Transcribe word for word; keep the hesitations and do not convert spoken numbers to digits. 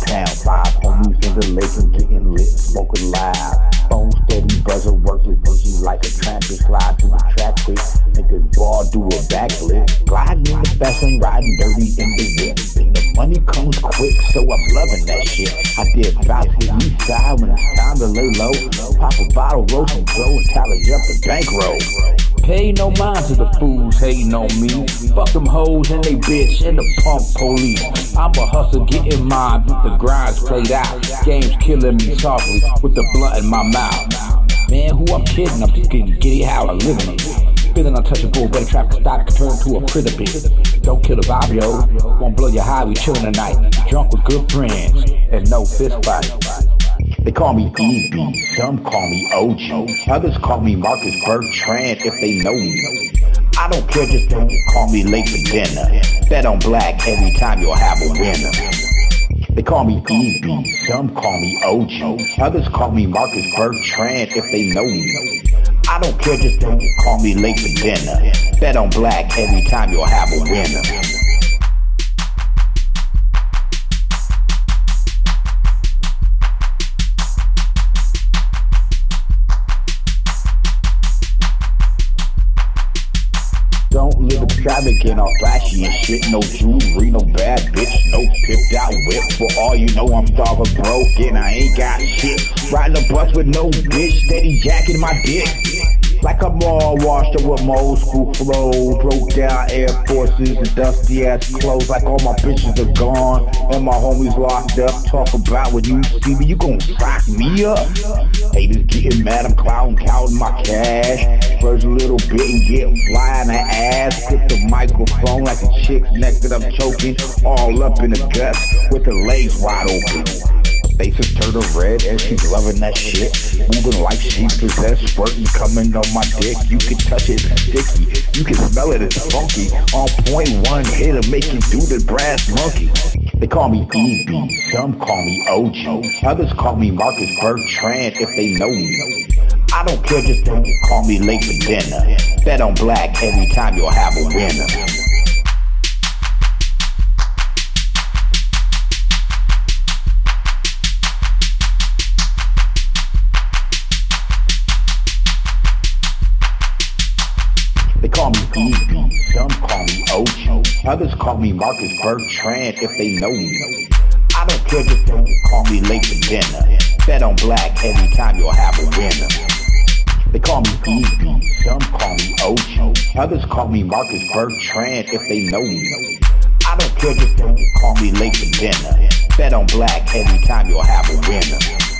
downtown. Five homies in the lake and getting lit, smoking loud. Phone steady, buzzer working, busy like a tramper. Slide to the track quick, niggas ball do a backflip. Gliding in the fast lane, riding dirty in the whip. And the money comes quick, so I'm loving that shit. I did bounce hit east side when it's time to lay low. Pop a bottle, roll some dough, and tally up the bankroll. Pay no mind to the fools hating on me. Fuck them hoes and they bitch and the punk police. I'm a hustler getting mine with the grinds played out. Games killing me softly with the blunt in my mouth. Man, who I'm kidding? I'm just getting giddy how I live in it. Feeling untouchable, better trap to stop, can turn to a critter bitch. Don't kill the vibe, yo. Won't blow your high, we chillin' tonight. Drunk with good friends and no fist fight. They call me E B, some call me O G, others call me Marcus Bertrand if they know me. I don't care, just don't call me late for dinner. Bet on black every time you'll have a winner. They call me E B, some call me O G, others call me Marcus Bertrand if they know me. I don't care, just don't call me late for dinner. Bet on black every time you'll have a winner. Don't live extravagant or flashy and shit. No jewelry, no bad bitch, no pipped out whip. For all you know, I'm starving broke and I ain't got shit. Riding a bus with no bitch, steady jacking my dick. Like I'm all washed up with my old school flow. Broke down Air Forces and dusty ass clothes. Like all my bitches are gone and my homies locked up. Talk about when you see me, you gon' sock me up. Haters getting mad, I'm clouding, counting my cash. First a little bit and get fly in the ass. Put the microphone like a chick's neck that I'm choking. All up in the guts with the legs wide open. Faces turn red and she's loving that shit. Moving like she's possessed, squirting coming on my dick. You can touch it, it's sticky. You can smell it, it's funky. On point one hit to make you do the brass monkey. They call me E B, some call me O G, others call me Marcus Bertrand if they know me. I don't care, just don't call me late for dinner. Bet on black every time you'll have a winner. They call me E B, some call me O G, others call me Marcus Bertrand if they know me. I don't care, just don't call me late for dinner. Bet on black every time you'll have a winner. They call me E B, some call me O G, others call me Marcus Bertrand if they know me. I don't care, just don't call me late for dinner. Bet on black every time you'll have a winner.